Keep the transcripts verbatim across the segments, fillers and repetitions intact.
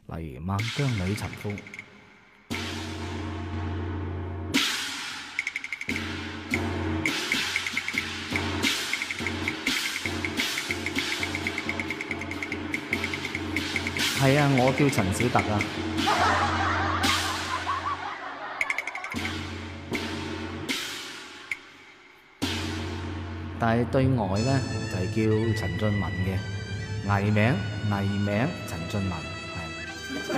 例如孟姜女尋夫。係啊，我叫陳小特啊。但係對外咧就係叫陳俊文嘅，藝名藝名陳俊文係。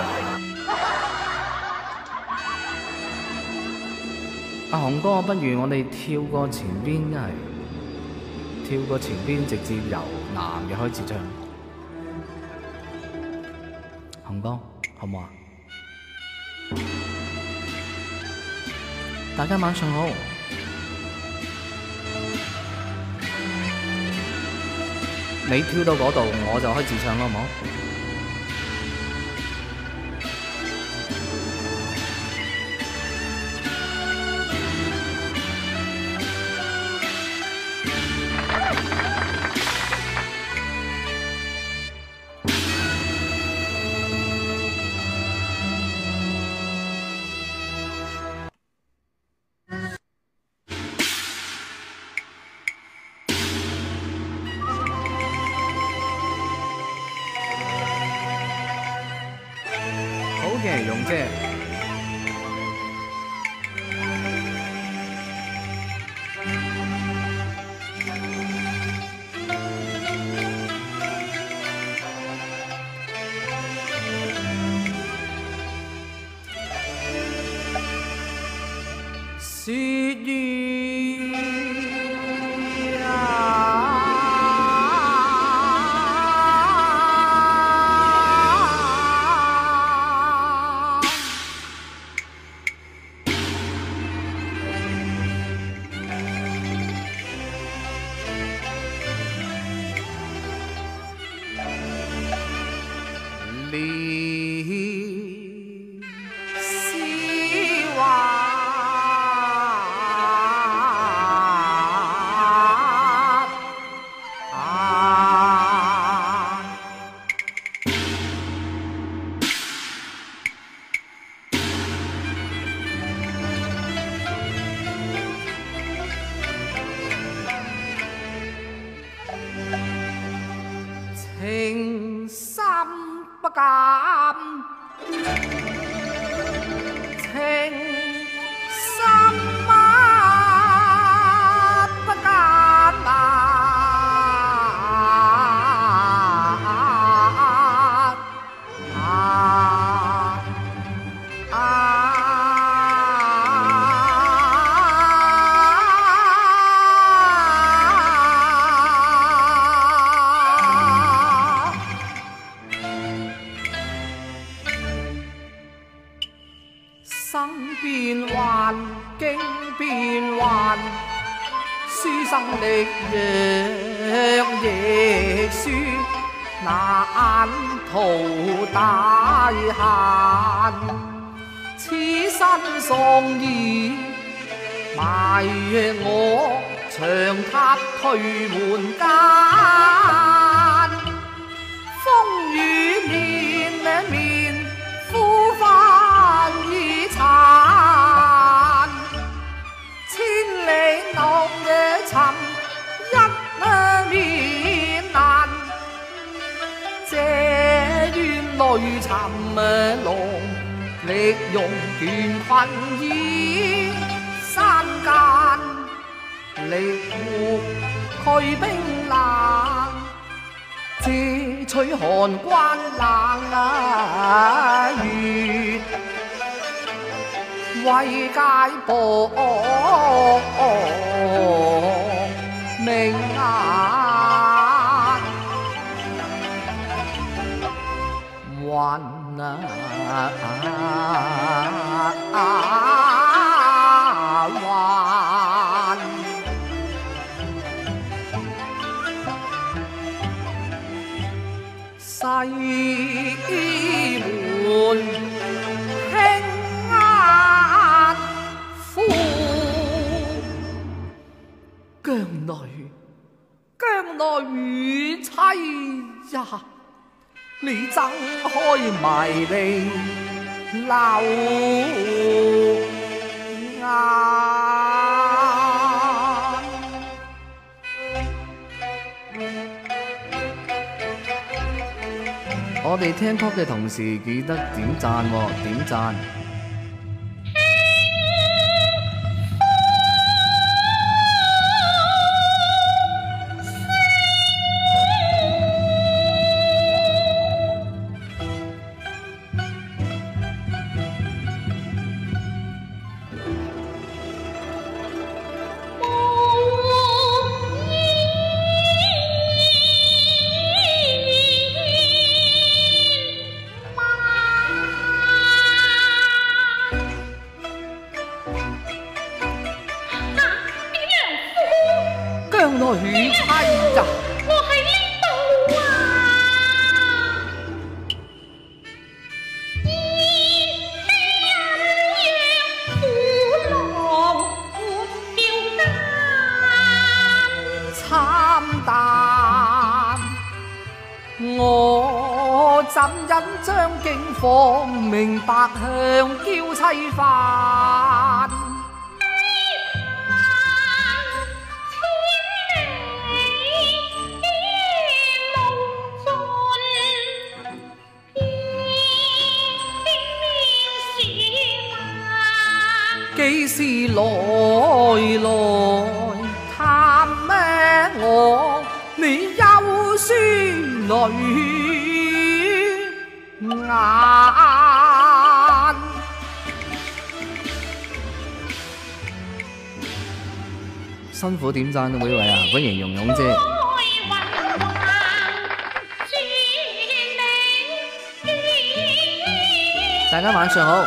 阿雄哥，不如我哋跳過前邊，一係跳過前邊，直接由男嘅開始唱。雄哥，好唔好啊？大家晚上好。你跳到嗰度，我就開始唱啦，好唔好？嘅容姐，雪雨啊！你希望情深不敢，情深啊不敢啊！啊生變幻，境變幻，書生力弱亦輸，難逃大限。此身喪意，埋我長榻頹門間，風雨連綿，枯花已殘，千里浪也尋一面難，這怨淚尋浪，力用倦困於山間，力活驅冰冷，自取寒關冷啊月。為界薄明眼，雲啊雲，西門姜女，姜女妻呀，你你睜開埋嚟流眼。我哋聽曲嘅同時記得點讚喎，點讚。姜女妻呀， 我喺呢度啊！義氣人讓虎狼活叫奸， 慘淡我怎忍將境況明白向嬌妻翻？幾時來來探咩我？你幼孫女眼，辛苦點讚每位啊！歡迎蓉蓉姐。大家晚上好。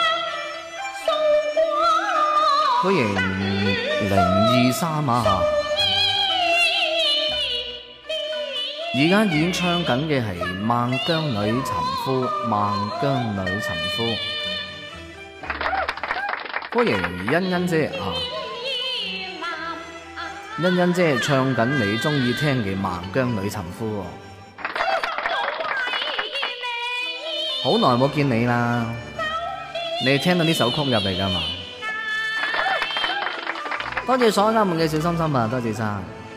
歡迎零二三啊！而家演唱緊嘅係《孟姜女尋夫》，孟姜女尋夫。歡迎欣欣姐啊！欣欣姐唱緊你中意聽嘅《孟姜女尋夫》喎。好耐冇見你啦！你聽到呢首曲入嚟㗎嘛？多謝所有啱門嘅小心心啊！多謝晒。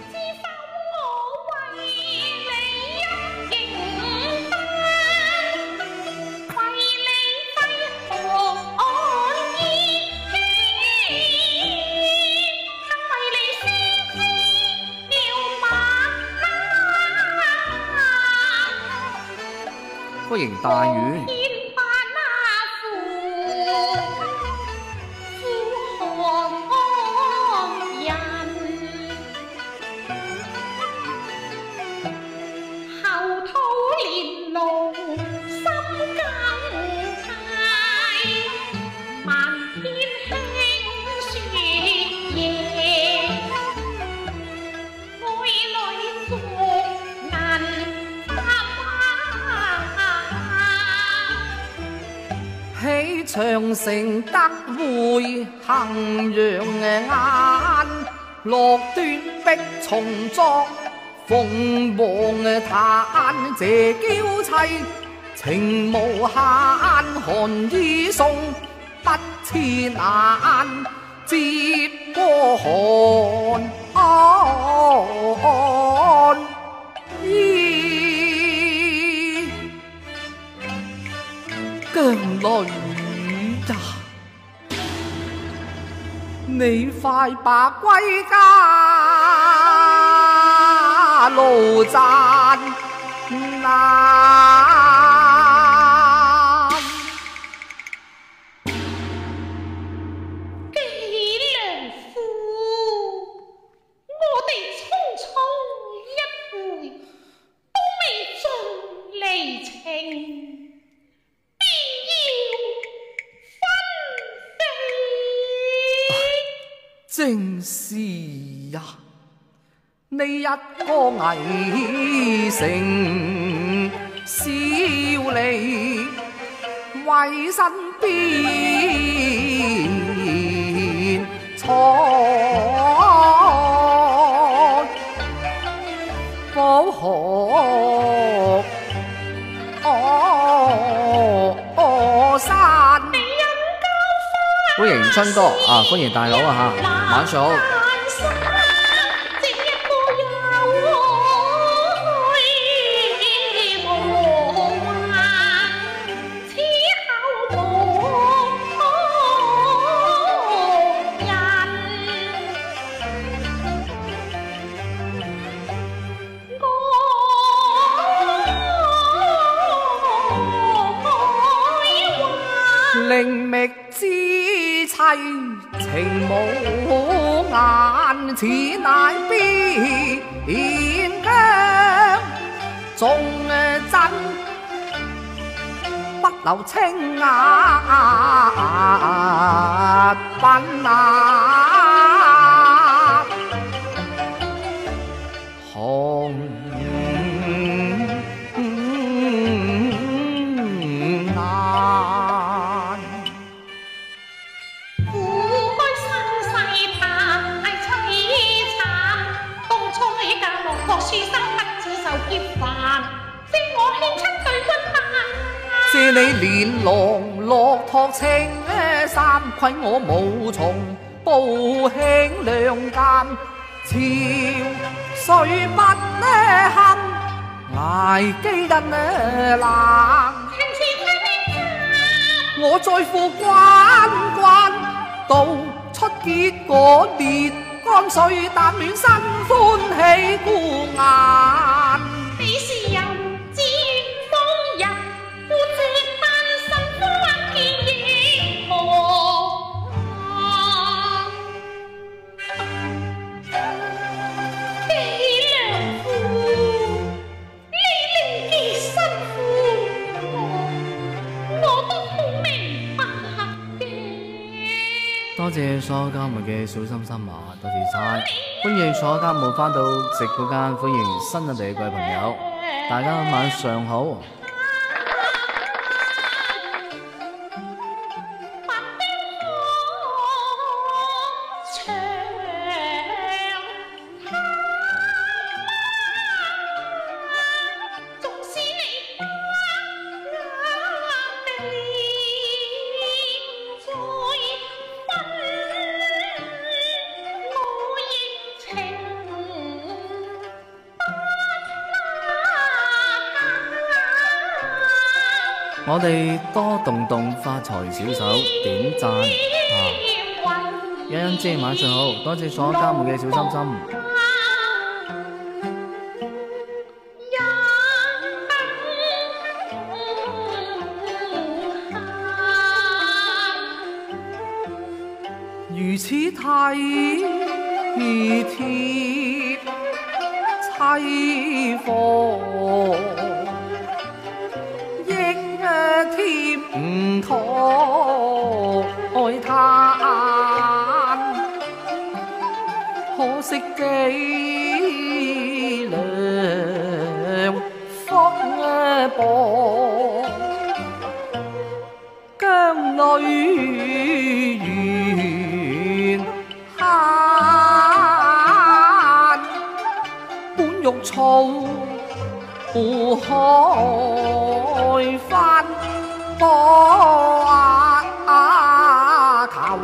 歡迎大雨。長城得會衡陽眼，落端碧松作鳳凰嘆，謝嬌妻情無限，寒衣送不似難，接過寒衣姜女呀，你快把歸家路賺難。 紀良夫，我哋匆匆一回，都未盡離情。 正是呀，你一個危城少離，為身邊錯保學歡迎春哥啊，歡迎大佬啊嚇，晚上好。靈覓之妻情無顏，此乃邊疆縱真不留青眼品啊紅借你連郎落託青衫，虧我無從報興兩間，潮水不堪捱飢因冷。我在乎關關道出結果烈乾水淡暖新歡喜孤雁。 你是人自願放人，孤寂單身歡見亦何啊？幾良苦，你令幾辛苦，我我都好明白嘅。 多謝所有家務嘅小心心啊，多謝晒！歡迎所有家務翻到直播間，歡迎新入嚟嘅各位朋友，大家晚上好。我哋多動動發財小手點讚啊！欣欣姐晚上好，多謝所有家務嘅小心心。如此體貼妻房。添唔妥嘆，可惜伎倆風波，疆裏緣慳，本欲草開翻。波啊頭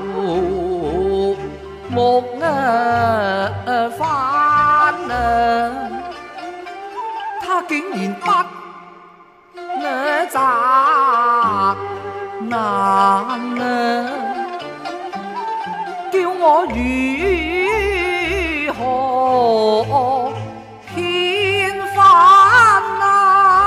木啊翻啊，他竟然不責難啊，叫我如何遣返啊？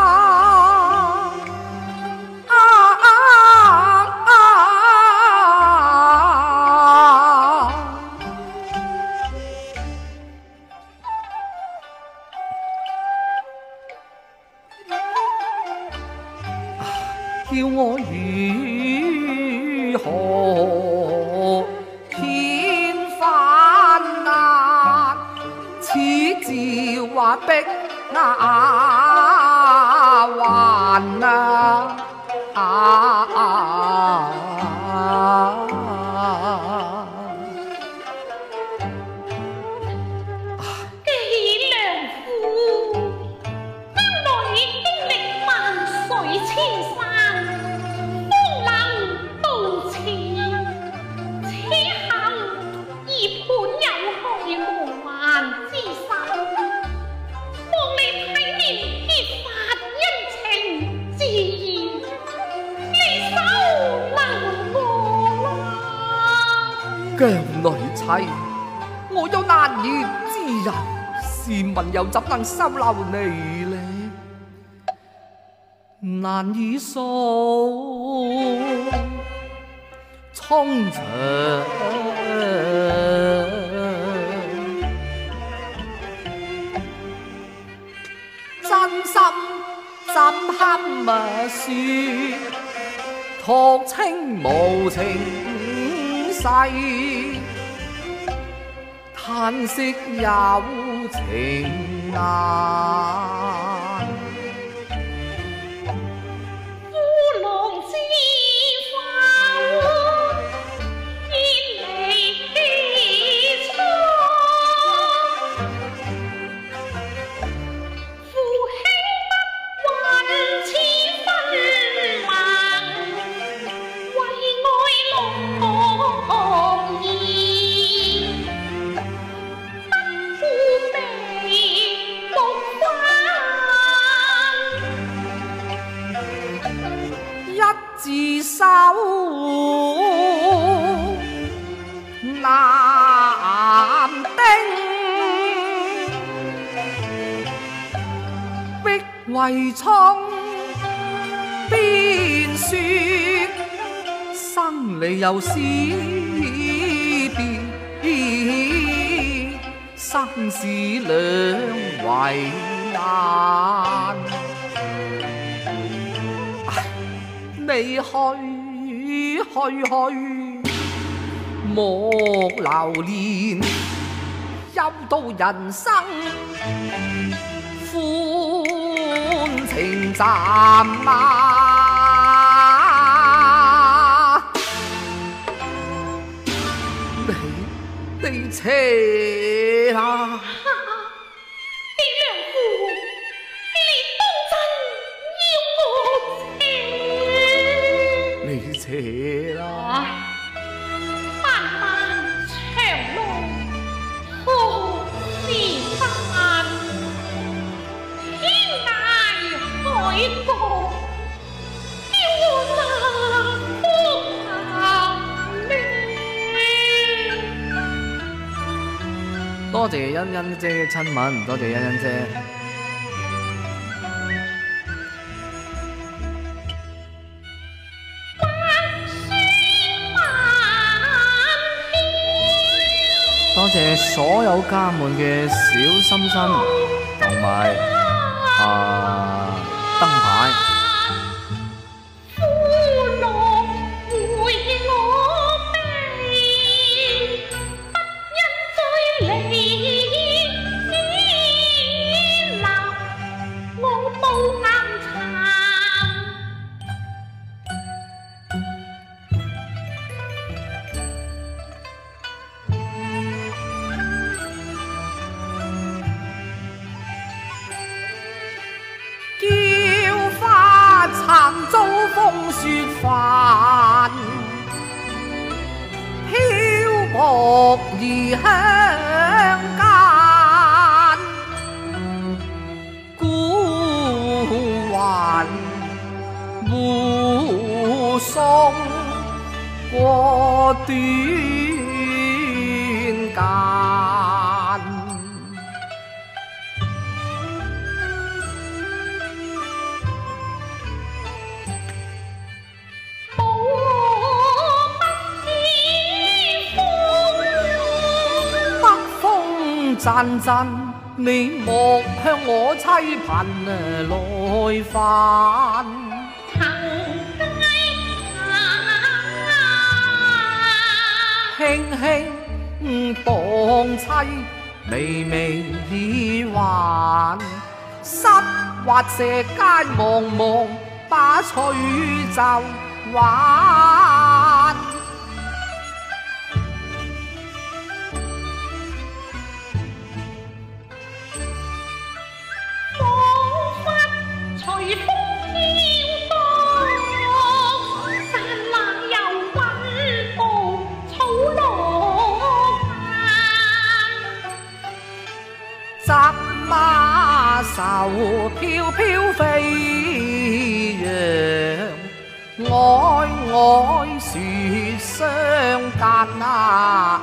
叫我如何遣返啊？此照話逼牙還啊！啊姜女妻，我有難言之人，試問又怎能收留你呢？難以訴衷腸，真心怎堪説？托清無情世，嘆息有情難。 烏龍之花煙離蒼，負卿不還此分盟，為愛弄狂意，不負眉目一字手難定，碧為蒼邊說生離又思別，生死兩為難。你去去去，莫留戀，休到人生歡情暫啊！你你扯啦！扯啦！ 漫漫長路何時返？天涯海角叫我難復戀。 多謝欣欣姐嘅親吻，多謝欣欣姐。多謝所有家門嘅小心心同埋啊燈牌。 呼浪回我悲，不因再離流，我無顏殘。曾遭風雪煩，漂泊異鄉間，孤魂護送過短間。陣陣，你莫向我凄貧來煩。輕輕當妻，微微耳環，濕滑石階茫茫，把翠袖挽。扎馬愁飄飄飛揚，愛愛雪相間啊！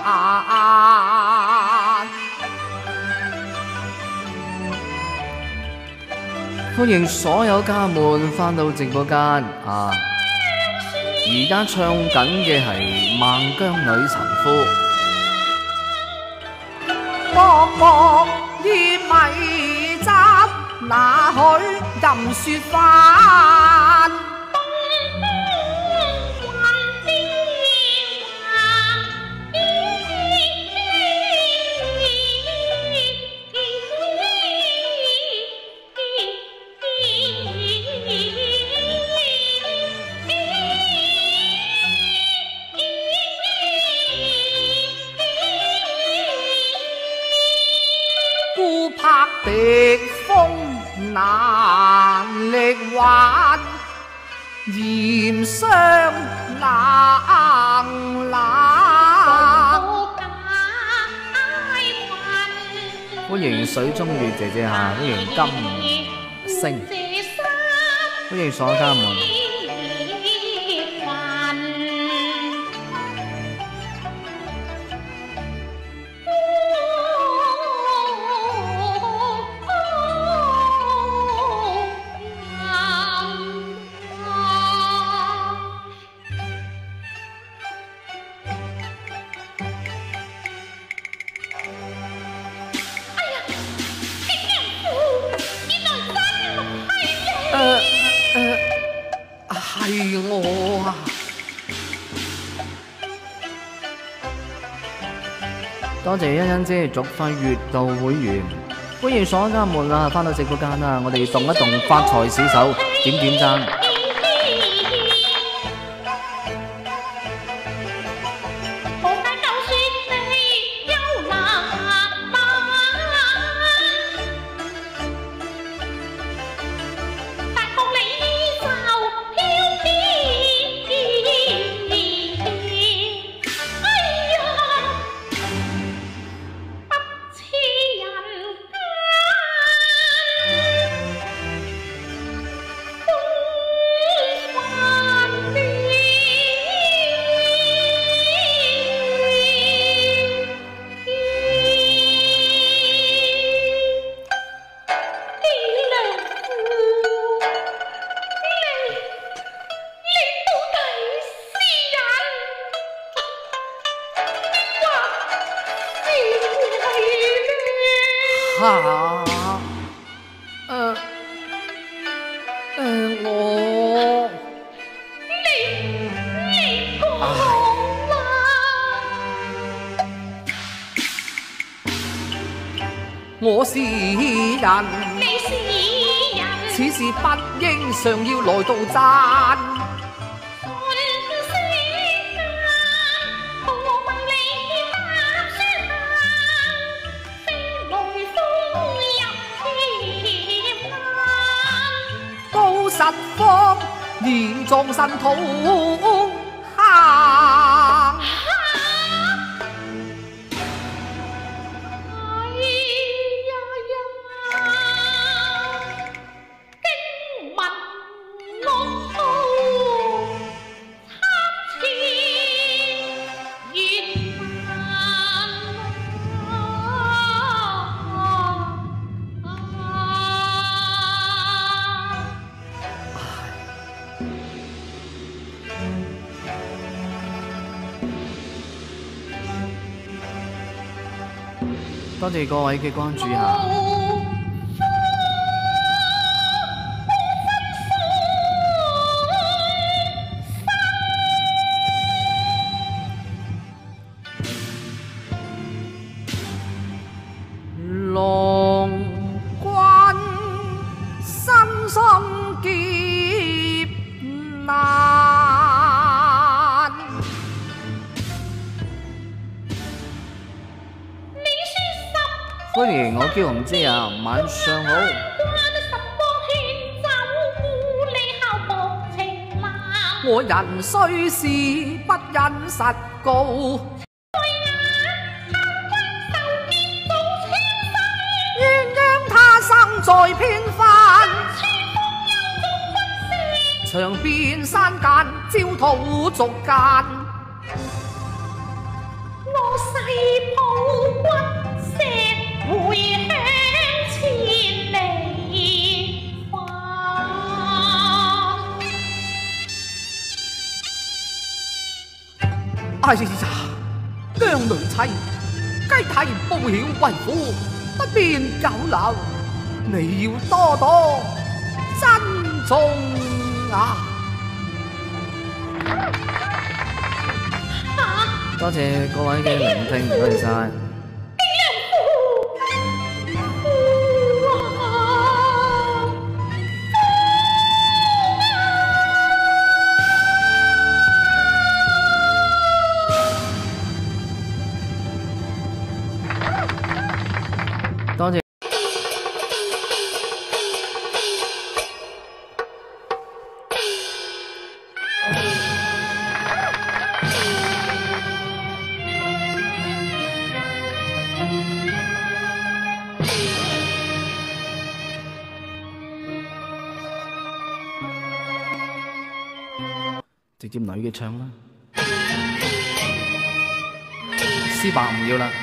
歡迎所有家們翻到直播間啊！而家唱緊嘅係孟姜女陳夫。 漠漠煙米汁，哪許任雪翻？敵風難力挽，嚴霜冷冷。 歡迎水中月姐姐嚇，歡迎金星，歡迎所有家們。 係我啊！ 多謝欣欣姐續費月度會員，歡迎所有家們啊，翻到直播間啦！我哋動一動發財小手，點點讚。 嚇！誒誒，我你你講啦！我是人，你是人，此事不應常要來到讚。實況連撞神土行。 多謝各位嘅關注下。 郎君身心劫難。 歡迎我叫紅姐啊，晚上好。 我人雖是不忍實告，願讓他生在偏範，長邊山間焦土逐間。我誓抱骨石回鄉千里。 哎呀，娘女妻，雞太報曉為夫，不便久留，你要多多珍重啊！多謝各位嘅聆聽，多謝晒。多謝。直接女嘅唱啦，詩白唔要啦。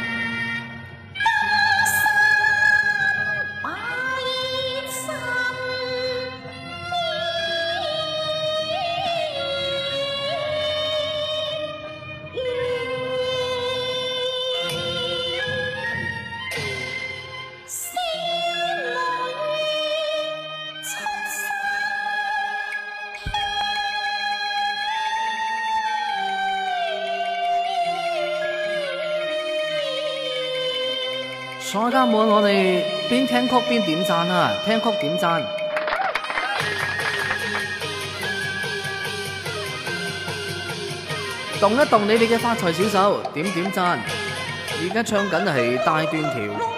所有家滿，我哋邊聽曲邊點讚啊！聽曲點讚，動一動你哋嘅發財小手，點點讚。而家唱緊係大段橋。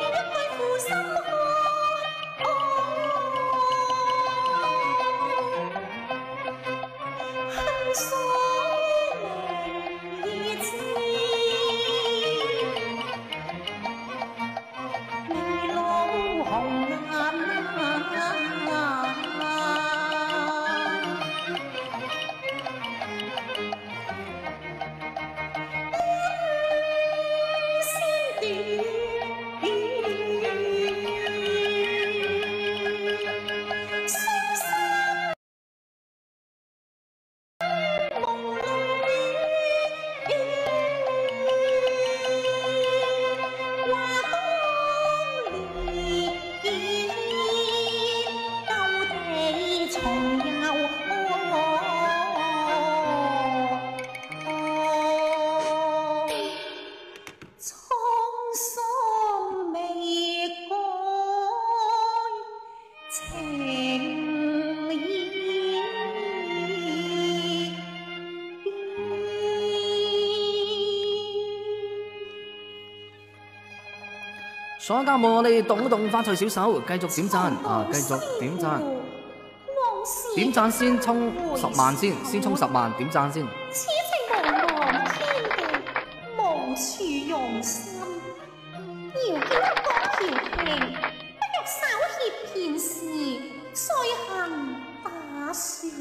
所有家務，我哋動一動發財小手，繼續點讚啊！繼續點讚，點讚先衝十萬先，先衝十萬點讚先。 此情茫茫天地，無處容身。遙見一個調停，不欲稍歇片時，再行打算。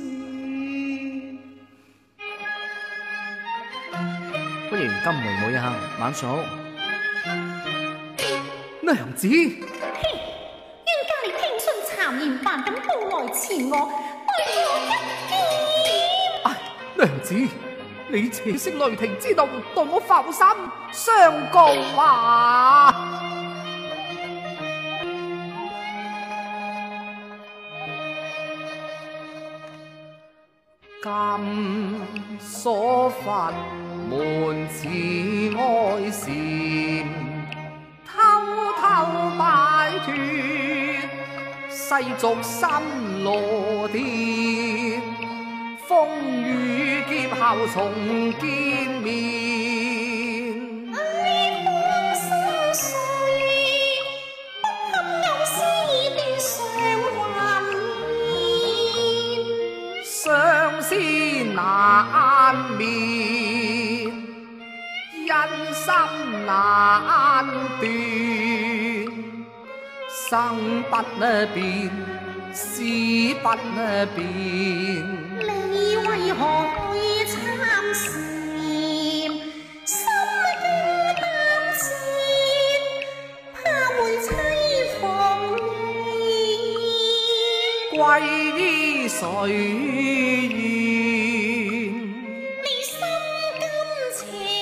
歡迎金梅妹啊，晚上好。娘子， 冤家你聽信讒言般咁到來前我，對我一劍。 唉，娘子，你且息雷霆之動，待我浮心相告啊！今所發門似愛禪，偷偷擺脱世俗心羅甸，風雨劫後重見面。相思難眠，因心難斷，生不變，死不變。 你為何去參禪？心驚膽戰，怕會妻房亂。 歸依誰？ 你心甘情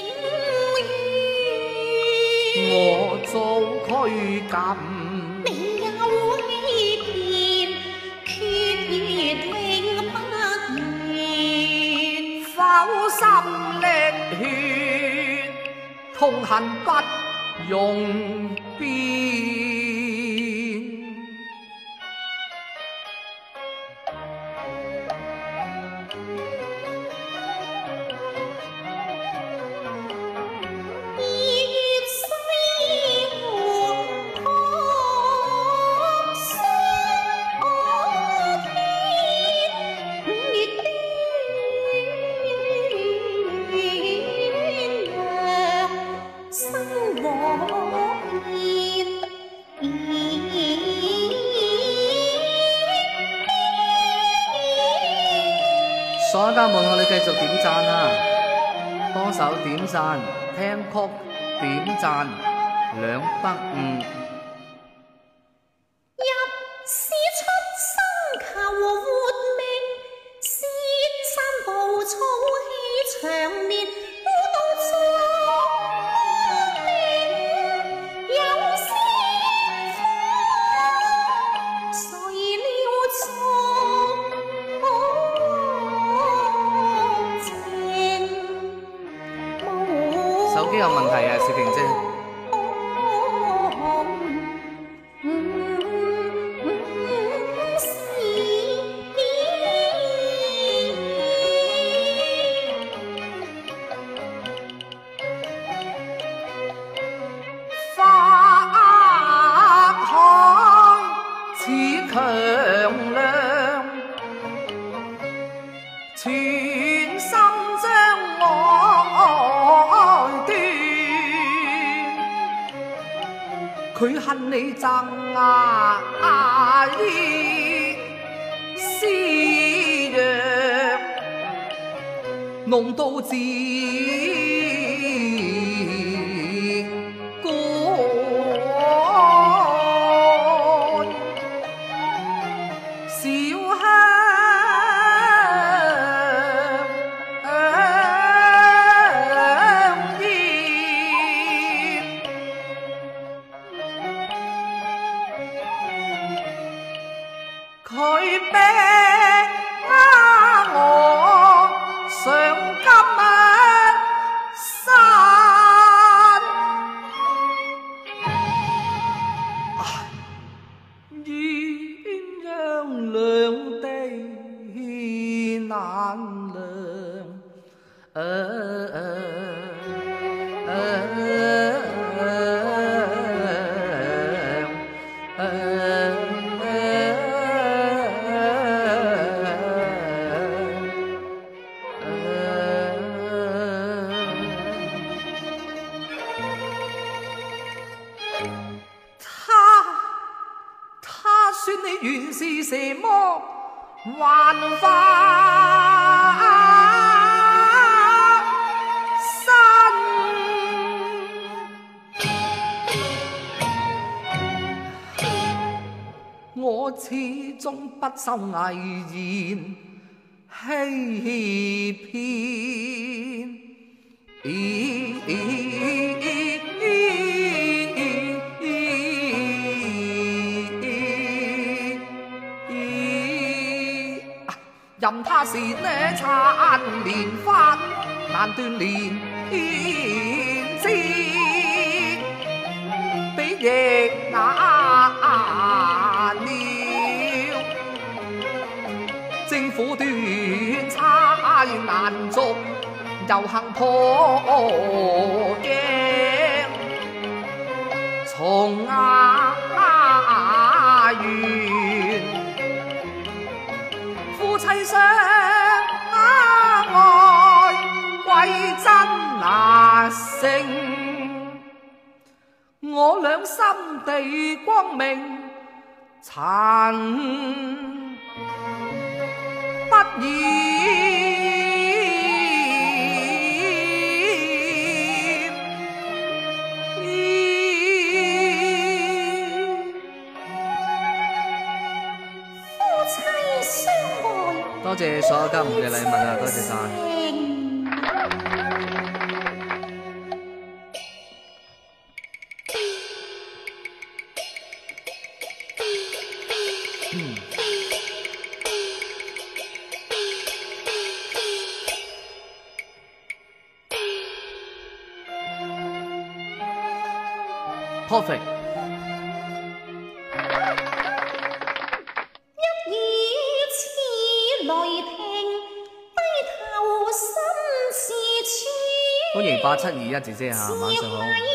追赶。 你有欺骗，決如聽不願。 否心瀝血，痛恨不容辯。 所有家們，我哋繼續點讚啊！多手點讚，聽曲點讚，兩得五。 入是出生求活命，先山暴躁氣長年，孤獨作惡名，有先誰料作惡情？ 手機有問題啊，小瓊姐。 強亮，全心將愛斷。佢恨你憎啊意施藥，弄到自佢逼我上金山，鴛鴦兩地難量。啊啊啊啊說你原是什麼幻化身，我始終不受危言欺騙。咦咦任他是呢殘年髮，難斷連枝，比翼難了。政府斷差難續，遊行破鏡，從亞園。夫妻相愛，為真那成。我倆心地光明，曾不染。 多謝所有家人嘅禮物啊！多謝晒。 perfect。 一語似雷霆，低頭心事處。 歡迎八七二一姐姐嚇，晚上好。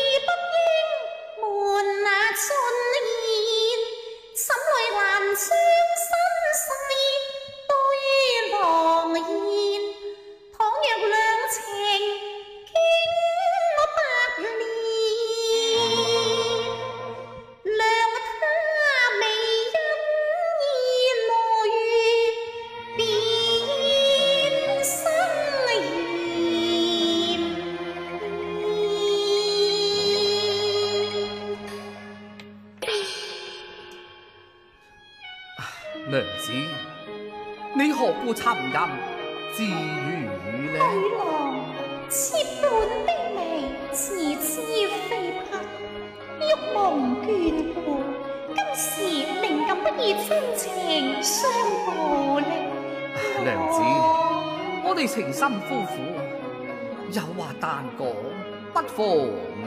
娘子，你何故沉吟自語呢？ 女郎妾本卑微，自知非匹，欲蒙眷顧，今時寧禁不以真情相報力。 娘子，我哋情深夫婦，有話但講不妨啊！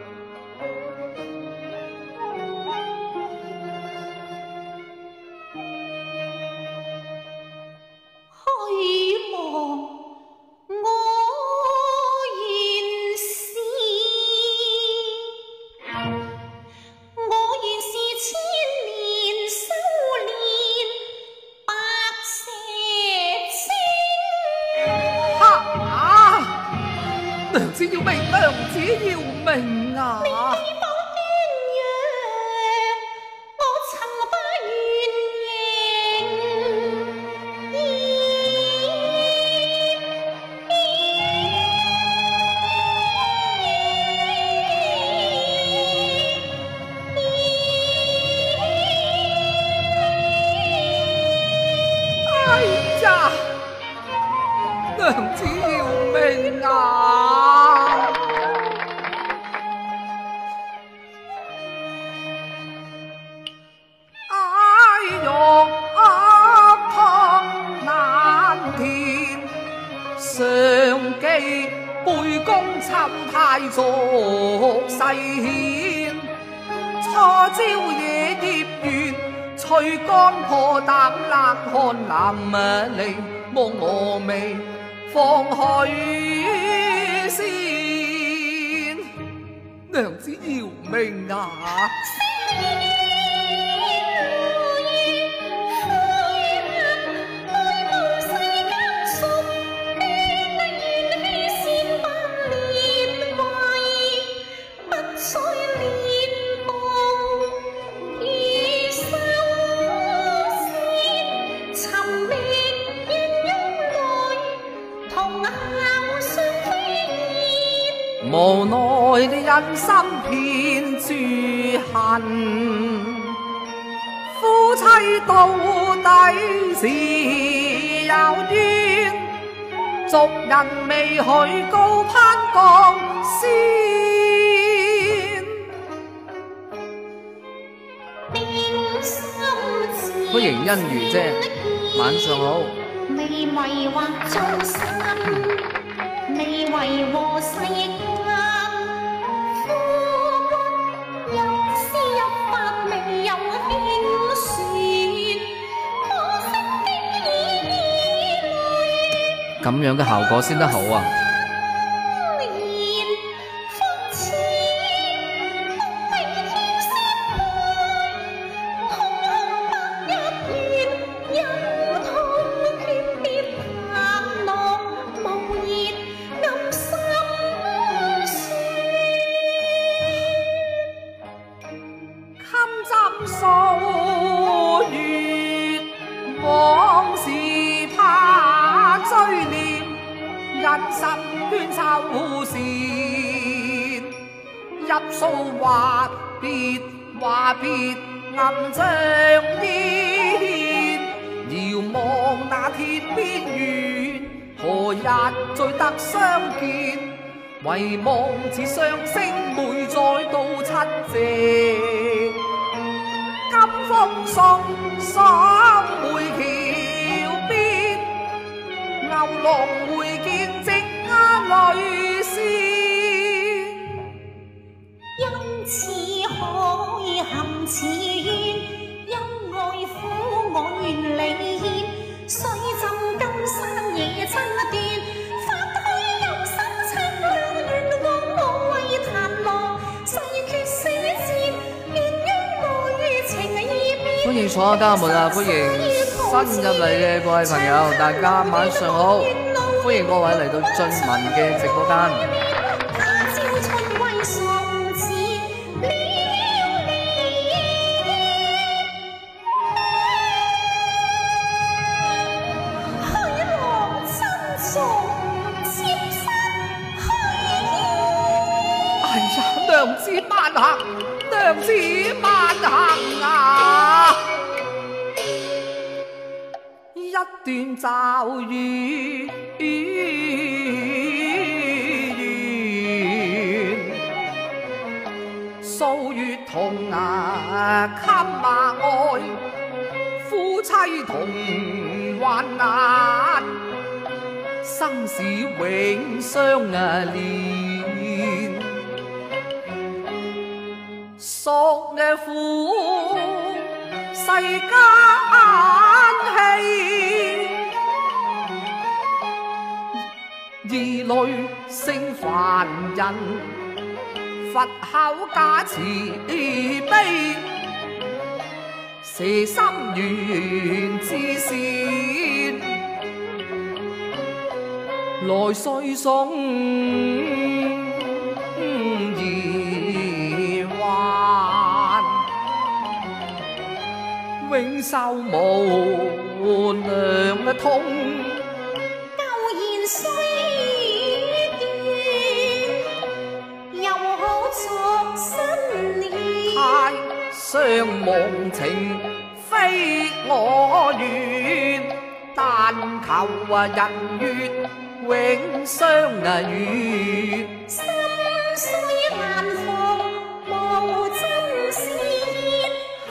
娘子要命，娘子要命啊！ 你既否鸳鸯，我曾不願認。 哎呀，娘子要命啊！上記背公尋太俗世顯，初朝野劫緣，隨干破膽冷汗淋漓，望我未放許仙，娘子要命啊！無奈人心偏諸恨，夫妻到底是有冤，俗人未許高攀鋼仙。歡迎欣如姐，晚上好。 未為惑眾生，未為和世咁樣嘅效果先得好啊！人心冤仇善，入數話別話別暗像煙，遙望那鐵邊緣，何日再得相見？遺忘似雙星妹再到七夕，金風送爽梅橋邊，牛郎會見直眼淚先。 因此似海含似怨，因爱苦我愿离厌，水浸金山野争断，发去有心情留愿我我为檀木，誓决死战，愿于我于情意变。 歡迎所有家人們啊！歡迎新入嚟嘅各位朋友，大家晚上好！歡迎各位嚟到俊文嘅直播間。 哎呀，娘子慢行，娘子慢行啊！一段驟雨數月同啊襟馬愛，夫妻同患難，生死永相啊連。索嘅苦世間氣，兒女勝凡人，佛口加慈悲，蛇心緣至善，來歲送永受無量嘅痛， 舊言雖斷，又好作新念。 太相忘情非我願，但求啊人月永相啊圓。 心雖難逢，無真是緣。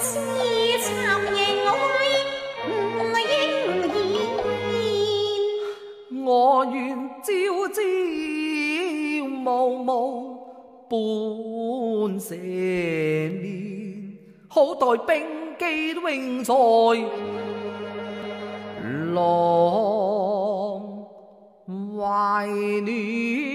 我願朝朝暮暮伴蛇年，好待冰肌永在郎懷戀。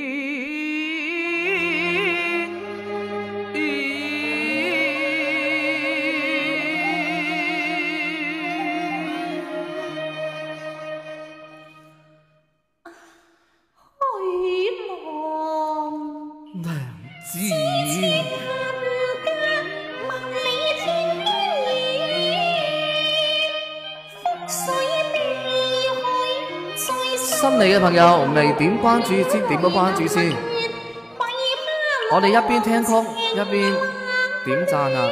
新嚟嘅朋友未點關注先點個關注先，我哋一邊聽曲一邊點讚啊！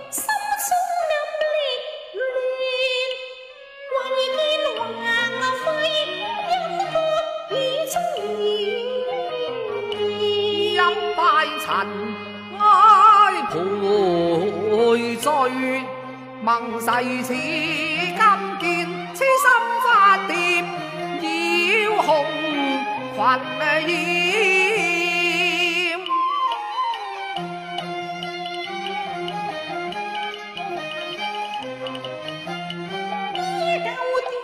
一拜塵埃陪醉，盟誓似金劍，痴心發蝶。紅裙豔， 依舊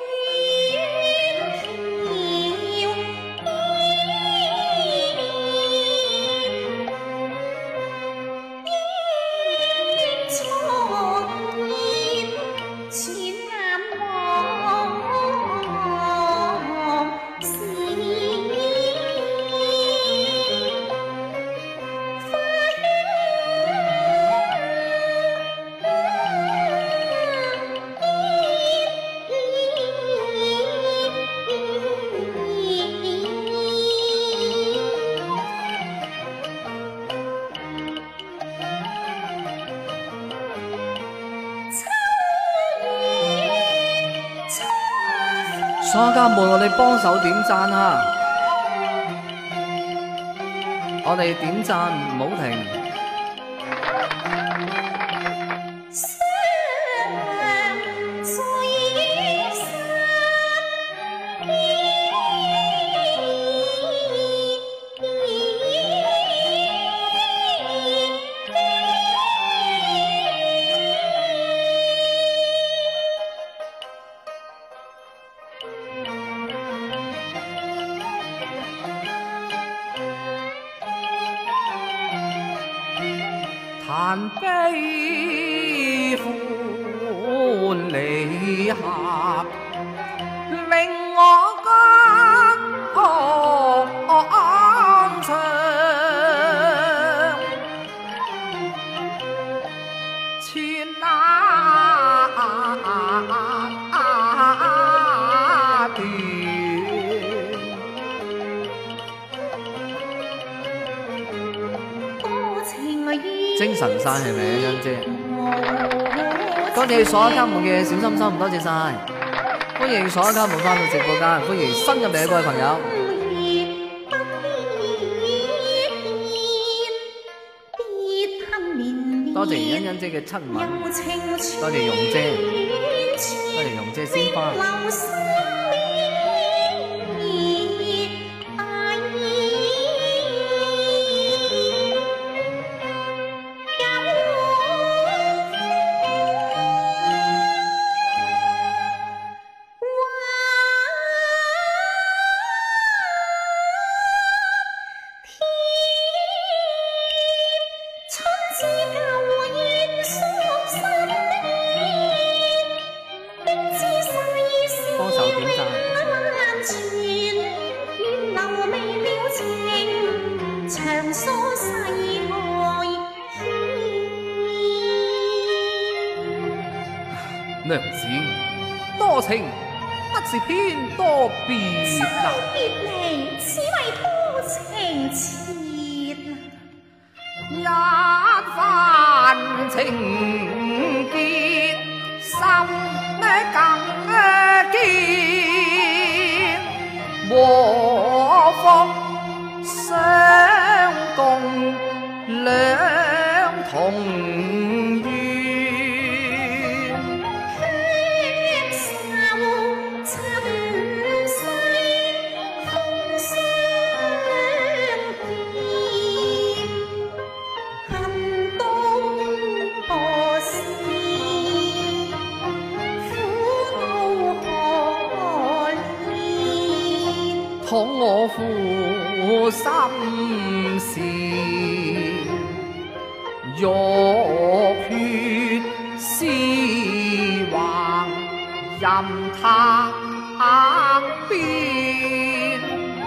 所有家們，我哋幫手點讚啊！我哋點讚唔好停。 叹悲歡離合，令我覺安詳。前那段精神晒係咪啊，欣姐？多謝所有家門嘅小心心，多謝晒！歡迎所有家門翻到直播間，歡迎新入嚟嘅各位朋友。多謝欣欣姐嘅親吻，多謝容姐，多謝容姐鮮花。娘子，多情不是偏多別啊！ 別離只為多情切， 一番情結心更堅，和福相共兩同願。倘我負心事，欲血絲橫，任他變。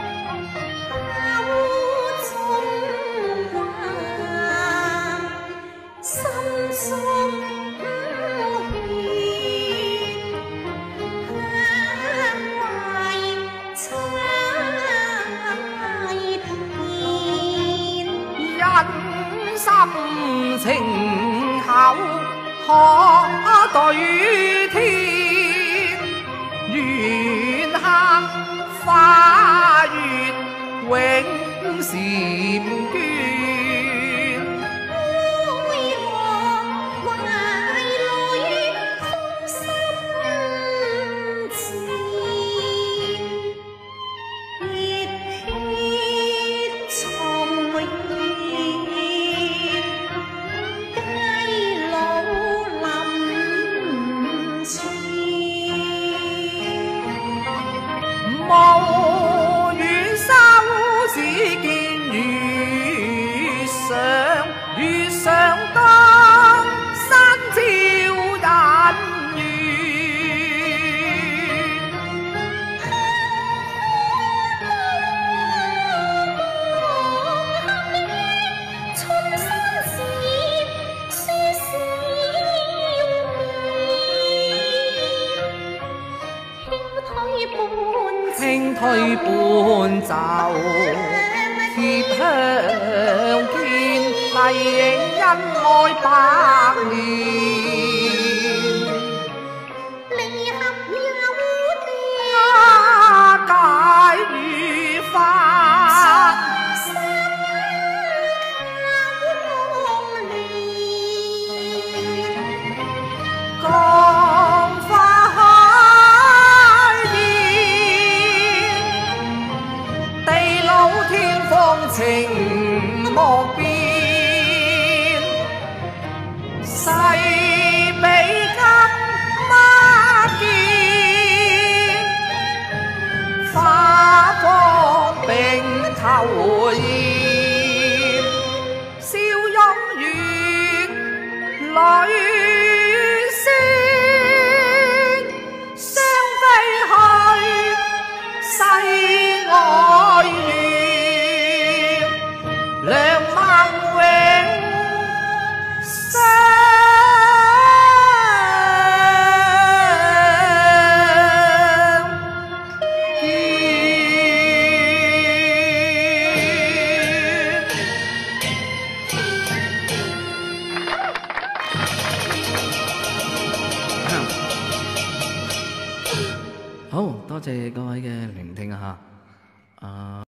口中話，心中心情厚可對天，緣客花月永禪眷。 為何懷裏風心志，熱血重燃。無緣收，只見月上，月上當山照人緣。春山寺，書笑面，輕推半。 輕推半袖，貼香肩，麗影恩愛百年。 離合有地， 家解與法，降花海面，地老天荒情莫變。誓比金孖劍，花光並頭艷，笑擁月。 多謝各位嘅聆聽啊！啊〜